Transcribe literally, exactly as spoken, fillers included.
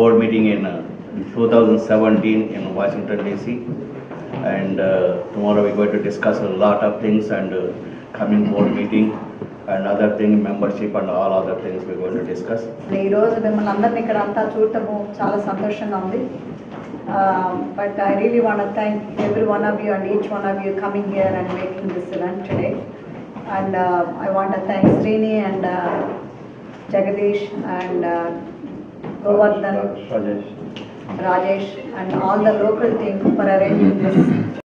board meeting in uh, two thousand seventeen in Washington D C, and uh, tomorrow we're going to discuss a lot of things, and uh, coming board meeting and other thing, membership and all other things we're going to discuss. ఈ రోజు మిమ్మల్ని అందరినీ ఇక్కడ అంతా చూడటము చాలా సంతోషంగా ఉంది. But I really want to thank every one of you and each one of you coming here and making this event today. And uh, I want to thank Srini and uh, Jagadish and uh, Govardhan, Rajesh. Rajesh and all the local team for arranging this